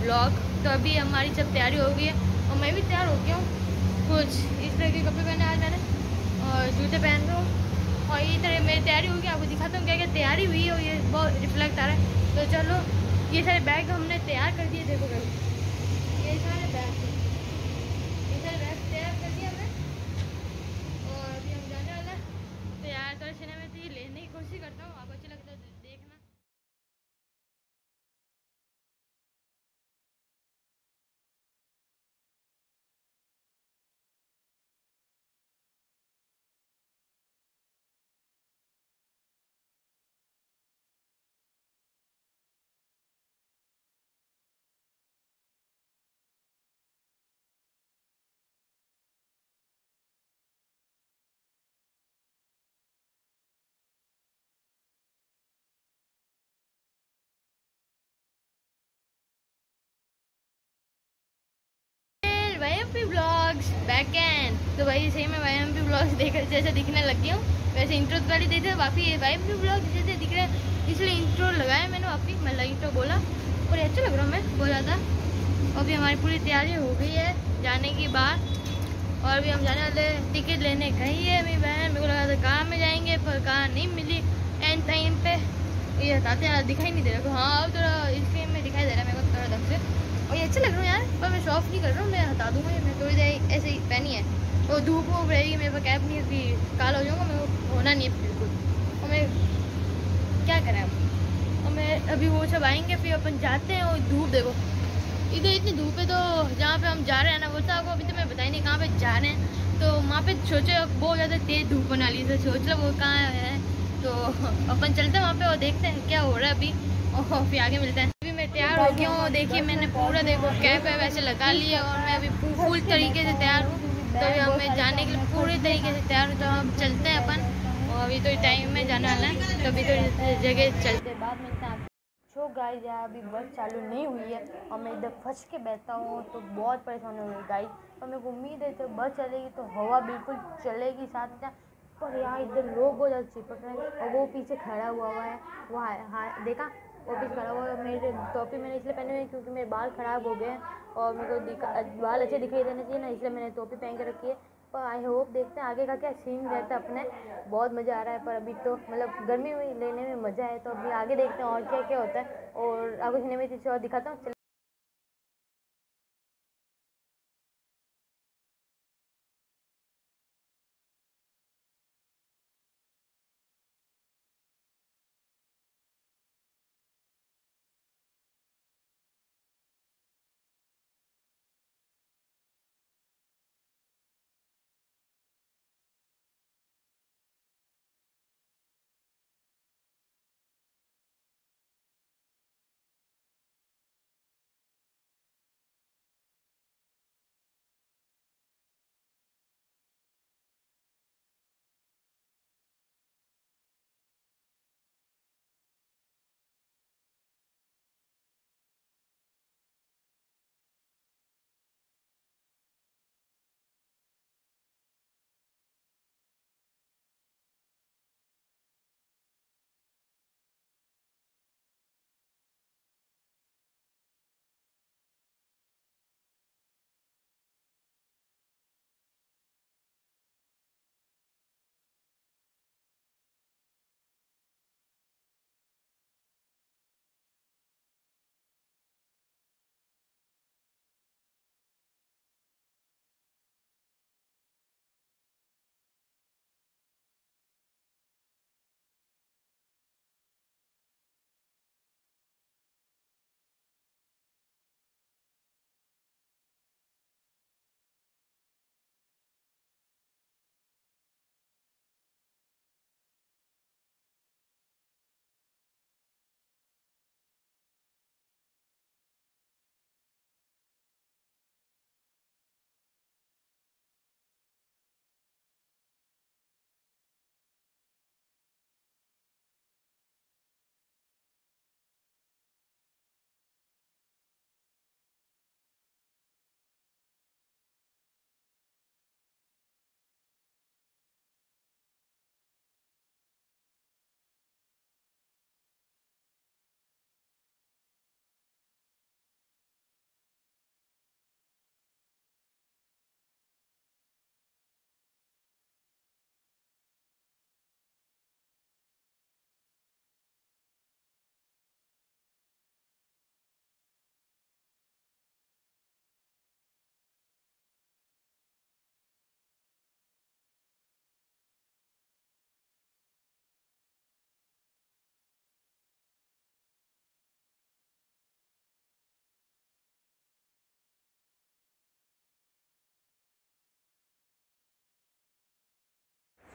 Blog. तो अभी हमारी सब तैयारी हो गई है और मैं भी तैयार हो गया हूँ। कुछ इस तरह के कपड़े पहने आज मैंने और जूते पहन रहा हूँ और ये तरह मेरी तैयारी होगी। आपको दिखाता हूँ क्या क्या तैयारी हुई है और ये बहुत रिफ्लेक्ट आ रहा है। तो चलो, ये सारे बैग हमने तैयार कर दिए। देखो ये सारे बैग तैयार कर दिया हमने और अभी हम जाने वाला है। तो यार थोड़ा सिनेमा में तो लेने की कोशिश करता हूँ, आपको अच्छा लगता है तो देखना। YMP blogs back end. तो भाई सही में YMP ब्लॉग्स देख जैसे दिखने लग गई हूँ। वैसे इंट्रो पहले देखे वापी YMP ब्लॉग्स जैसे दिख रहे हैं, इसलिए इंट्रो लगाया मैंने वापी। मतलब इंट्रो बोला और अच्छा लग रहा हूँ मैं बहुत ज़्यादा। अभी हमारी पूरी तैयारी हो गई है जाने की बात और अभी हम जाने वाले टिकट लेने गई है मेरी बहन। मेरे को लगा था कार में जाएंगे पर कार नहीं मिली एंड टाइम पे। ये हटाते हैं, दिखाई नहीं दे रहा। हाँ अब थोड़ा स्क्रीन में दिखाई दे रहा है मेरे को थोड़ा ढंग से और ये अच्छा लग रहा है यार। पर मैं शॉप नहीं कर रहा हूँ, मैं हटा दूँगा। ये मैं थोड़ी देर ऐसे ही पहनी है और धूप वूप रहेगी मेरे पास कैब नहीं है, अभी काल हो जाऊँगा। मेरे को होना नहीं है बिल्कुल। और मैं क्या करें अब। और मैं अभी वो सब आएंगे फिर अपन जाते हैं। और धूप देखो इधर इतनी धूप है। तो जहाँ पे हम जा रहे हैं ना वो तो आपको अभी तो मैं बताई नहीं कहाँ पे जा रहे हैं। तो वहाँ पे सोचो बहुत ज़्यादा तेज़ धूप बना ली, तो सोच लो वो कहाँ है। तो अपन चलते हैं वहाँ पे और देखते हैं क्या हो रहा है अभी और फिर आगे मिलते हैं। अभी मैं तैयार हो गया हूँ। देखिए मैंने पूरा देखो कैप है वैसे लगा ली है और मैं अभी फुल तरीके से तैयार हूँ। तो अभी हमें जाने के लिए पूरे तरीके से तैयार हूँ। तो हम चलते हैं अपन और अभी तो टाइम में जाने वाला है। तो अभी तो जगह चलते हैं, बाद मिलते हैं। सो गाइस यार अभी बस चालू नहीं हुई है और मैं इधर फंस के बैठा हूँ तो बहुत परेशानी हो रही है गाइस। और मेरे को उम्मीद है तो बस चलेगी तो हवा बिल्कुल चलेगी साथ साथ। पर यार इधर लोग बहुत ज़्यादा चिपक रहे हैं और वो पीछे खड़ा हुआ है। वो हाँ देखा वो पीछे खड़ा हुआ है। मेरे टोपी मैंने इसलिए पहनी हुई है क्योंकि मेरे बाल ख़राब हो गए हैं और मेरे को बाल अच्छे दिखाई देने चाहिए ना, इसलिए मैंने टोपी पहन के रखी है। पर आई होप देखते हैं आगे का क्या सीन रहता है अपने। बहुत मज़ा आ रहा है पर अभी तो मतलब गर्मी में लेने में मज़ा है। तो अभी आगे देखते हैं और क्या क्या होता है और आपको सिनेमा में चीज़ और दिखाता हूँ।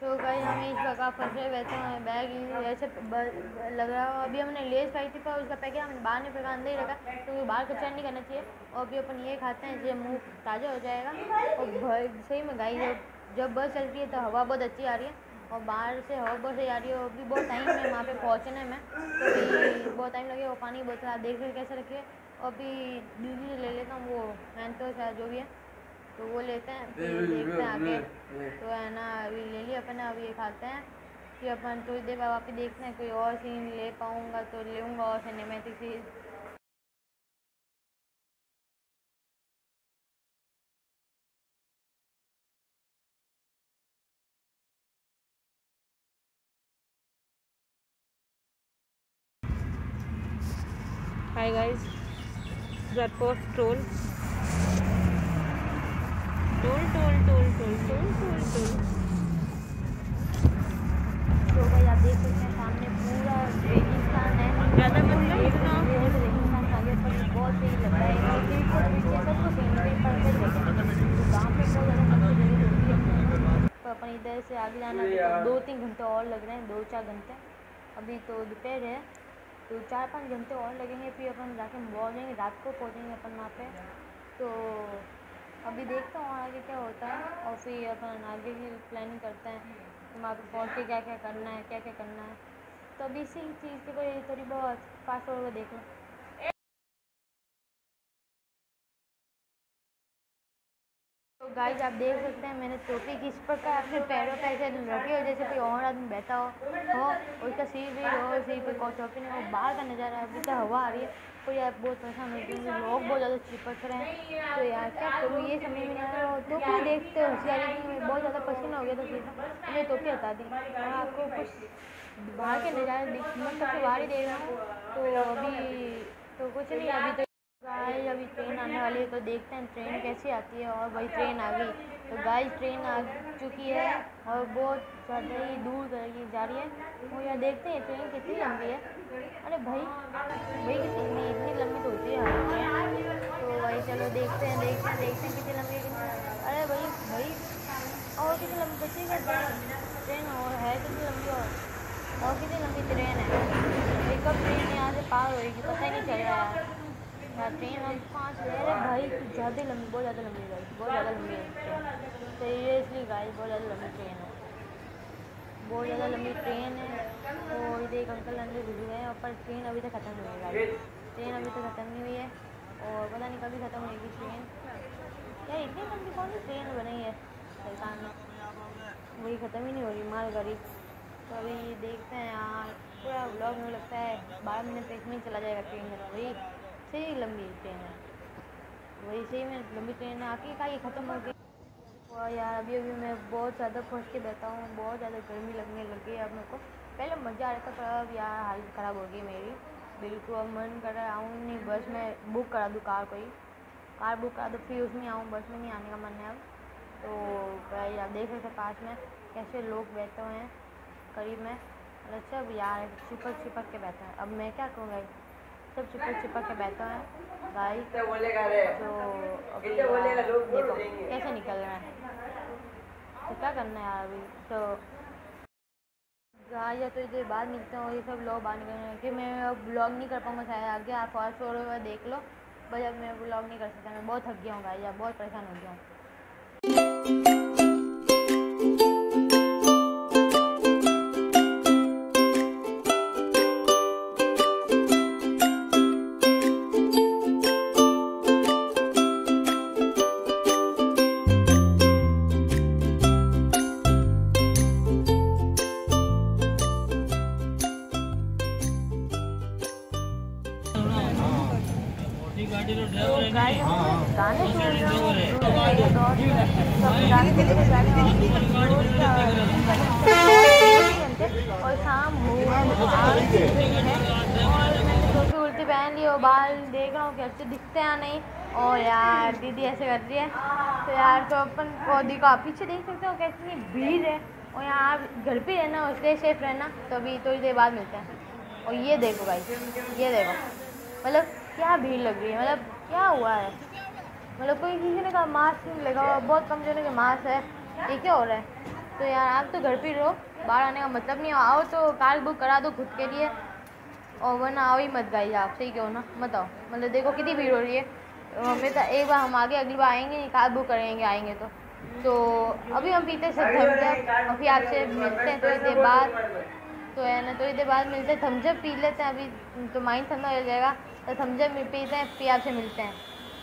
तो भाई हमें इस प्रकार फंसे वैसे हमें बैग ऐसे लग रहा हो। अभी हमने लेस खाई थी पर उसका पैकेट हमने बाहर नहीं फेंका, अंदर ही रखा क्योंकि बाहर कचरा नहीं करना चाहिए। और अभी अपन ये खाते हैं जो मुँह ताज़ा हो जाएगा। और सही में गाइस जब बस चल रही है तो हवा बहुत अच्छी आ रही है और बाहर से हवा बहुत सही आ रही है। और अभी बहुत टाइम है वहाँ पे पहुँचने में, तो अभी बहुत टाइम लगेगा। और पानी की बोतल आप देख रहे कैसे रखिए। और अभी दीदी से ले लेता हूँ वो मैंटोस है जो भी है, तो वो लेते हैं फिर देखते हैं आगे। तो है ना अभी ले लिया अपन, अभी ये खाते हैं फिर अपन थोड़ी देर बाद वापस देखते हैं कोई और सीन ले पाऊँगा तो लूँगा और cinematic scene. Hi guys, that was toll. तो भाई आप देख सकते हैं सामने पूरा रेगिस्तान है। ज़्यादा मतलब इतना बहुत रेगिस्तान आ गया पर बहुत सही लग रहा है। और बिल्कुल पीछे सबको सीनरी परफेक्ट जगह, तो गाँव पे बहुत ज़्यादा सबको जगह होती है। तो अपन इधर से आगे जाना तो 2-3 घंटे और लग रहे हैं, 2-4 घंटे। अभी तो दोपहर है तो 4-5 घंटे और लगेंगे, फिर अपन जाके पहुँचेंगे, रात को पहुँचेंगे अपन वहाँ पे। तो अभी देखता हूँ आगे क्या होता है और फिर अपन आगे की प्लानिंग करते हैं कि वहाँ पे पहुँच के क्या क्या करना है, क्या क्या करना है। तो अभी इसी चीज़ के कोई थोड़ी बहुत फास्ट फॉरवर्ड देख लो। तो गाइस आप देख सकते हैं मैंने टोपी किस प्रकार अपने पैरों पे ऐसे रखे हो जैसे कोई और आदमी बैठा हो उसका सिर भी हो, सिर पे टोपी नहीं हो। बाहर का नज़ारा अभी तो हवा आ रही है तो यार बहुत परेशान हो गई, लोग बहुत ज़्यादा चिपक रहे हैं। तो यार क्या करूँ ये समझ में नहीं आ रहा। टोपी देखते हो होशियारी की बहुत ज़्यादा पसीना हो गया था सिर, मैंने टोपी हटा दी और आपको कुछ बाहर के नज़ारे मैं सबसे बाहर ही देख रहा हूँ। तो अभी तो कुछ नहीं, अभी तो गाइस अभी ट्रेन आने वाली है तो देखते हैं ट्रेन कैसी आती है। और भाई ट्रेन आ गई, तो गाइस ट्रेन आ चुकी है और बहुत ज़्यादा ही दूर जा रही है। वो यार देखते हैं ट्रेन कितनी लंबी है। अरे भाई इतनी लंबी तो होती है ट्रेन। तो भाई चलो देखते हैं कितनी लंबी है। अरे भाई और कितनी लंबी बची है ट्रेन और है कितनी लंबी और कितनी लंबी ट्रेन है भाई। कब ट्रेन यहाँ से पार होएगी पता ही नहीं चल रहा है यार। ट्रेन हम 5 ले रहे भाई, ज़्यादा लंबी, बहुत ज़्यादा लंबी है, बहुत ज़्यादा लंबी है ट्रेन। सीरियसली गाइस बहुत ज़्यादा लंबी ट्रेन है, बहुत ज़्यादा लंबी ट्रेन है। और इधर एक अंकल अंदर घुस गए हैं पर ट्रेन अभी तक ख़त्म नहीं हुई गाइस, ट्रेन अभी तक ख़त्म नहीं हुई है और पता नहीं कभी ख़त्म होगी ट्रेन। यार इतनी लंबी कौन सी ट्रेन बनाई है सरकार ने, वही ख़त्म ही नहीं हो रही मालगाड़ी। तो अभी देखते हैं यार पूरा व्लॉग में लगता है 12 मिनट तक में चला जाएगा ट्रेन में। वही सही लंबी ट्रेन है, वही सही में लंबी ट्रेन है आखिर का ये ख़त्म हो गई। और यार अभी मैं बहुत ज़्यादा फंस के बैठा हूँ, बहुत ज़्यादा गर्मी लगने लगी है अब मेरे को। पहले मज़ा आ रहा था पर अब यार हालत ख़राब हो गई मेरी बिल्कुल। अब मन कर रहा है आऊँ नहीं, बस में बुक करा दूँ कार, कोई कार बुक करा दो फिर उसमें आऊँ, बस में नहीं आने का मन है अब। तो भाई आप देख सकते पास में कैसे लोग बैठे हुए हैं करीब में। अच्छा अब यार चिपक के बैठा है, अब मैं क्या करूँगा, सब चिपक के बैठा है भाई। तो अभी देखो कैसे निकल रहा है, तो क्या करना है यार अभी। तो गाइस या तो इधर बाहर निकलते हैं और ये सब लोग बाहर निकल रहे हैं कि मैं अब ब्लॉग नहीं कर पाऊँगा शायद आगे। आप फास्ट फॉरवर्ड देख लो, बस अब मैं ब्लॉग नहीं कर सकता, मैं बहुत थक गया हूँ गाइस, यार बहुत परेशान हो गया हूँ। गाने सुन रहे और शाम टोपी उल्टी पहन ली और बाल देख रहा हूँ कि अच्छे दिखते हैं नहीं। और यार दीदी ऐसे कर रही है तो यार तो अपन को दिखा पीछे देख सकते हो कैसी भीड़ है। और यहाँ घर पे रहना उसके सेफ रहना। तो अभी थोड़ी देर बाद मिलते हैं। और ये देखो भाई, ये देखो मतलब क्या भीड़ लग रही है, मतलब क्या हुआ है, मतलब कोई किसी ने कहा मास्क नहीं लगा हुआ, बहुत कम जने के मास्क है, ये क्या हो रहा है। तो यार आप तो घर पे रहो, बाहर आने का मतलब नहीं। आओ तो कार बुक करा दो खुद के लिए, और वरना आओ ही मत गाइस। आप सही क्यों ना, मत आओ। मतलब देखो कितनी भीड़ हो रही है। हमें तो एक बार हम आगे, अगली बार आएंगे नहीं, कार बुक करेंगे आएंगे तो अभी हम पीते सब थम्सअप, और फिर आपसे मिलते हैं थोड़ी देर बाद। तो है ना, थोड़ी देर बाद मिलते हैं, थम्सअप पी लेते हैं। अभी तो माइंड ठंडा हो जाएगा, तो थम्सअप पीते हैं, फिर आपसे मिलते हैं।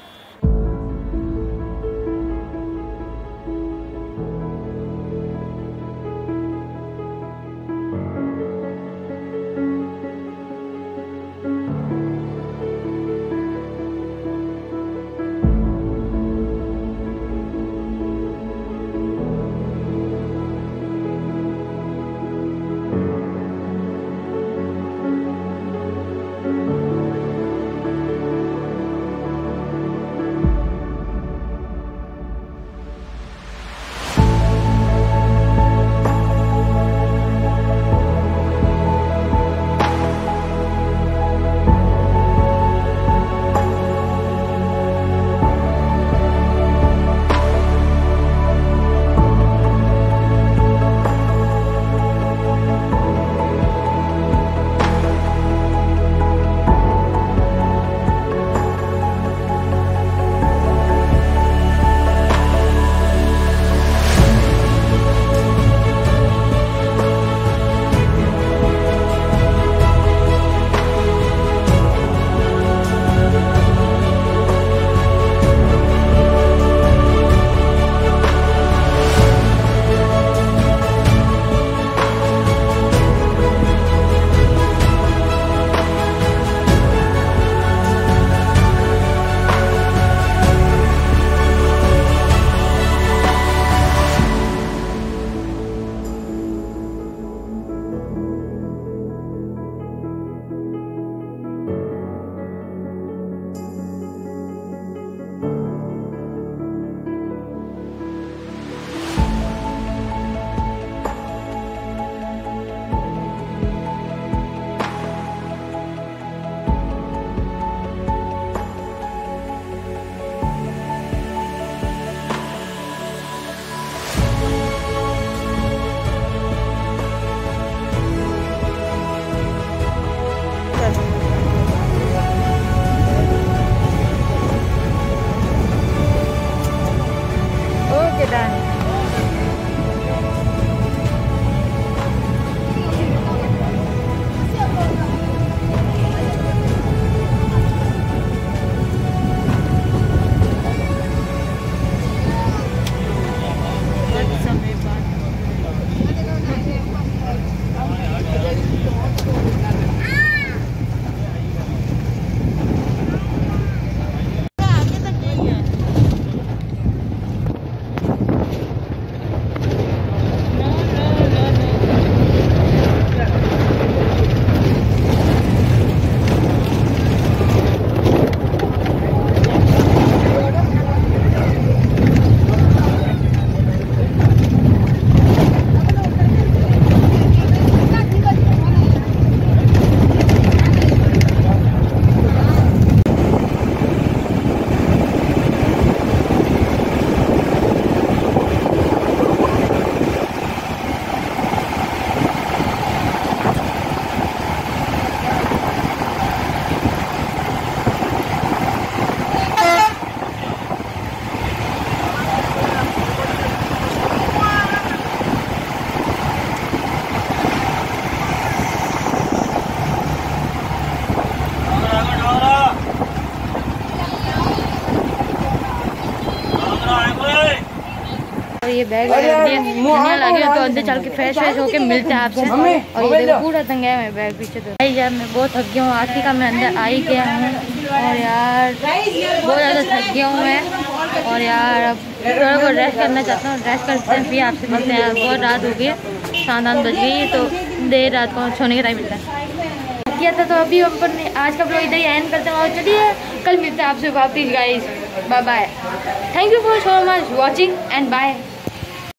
ये बैग धनिया लगे तो अंदर चल के फ्रेश होके मिलते हैं आपसे। और ये देखो पूरा टंगा है मेरा बैग पीछे। तो यार मैं बहुत थक गया हूँ, आखिरी का मैं अंदर आ ही गया हूँ और यार बहुत ज़्यादा थक गया हूँ मैं। और यार अब थोड़ा बहुत रेस्ट करना चाहता हूँ, रेस्ट करते हैं फिर आपसे मिलते हैं। बहुत रात हो गई, 7-8 बज गई, तो देर रात को सोने का टाइम मिलता है किया था। तो अभी अपन आज का ब्लॉग इधर ही एंड करते हैं और चलिए कल मिलते हैं आपसे वापस guys. Bye bye, thank you for so much watching and bye.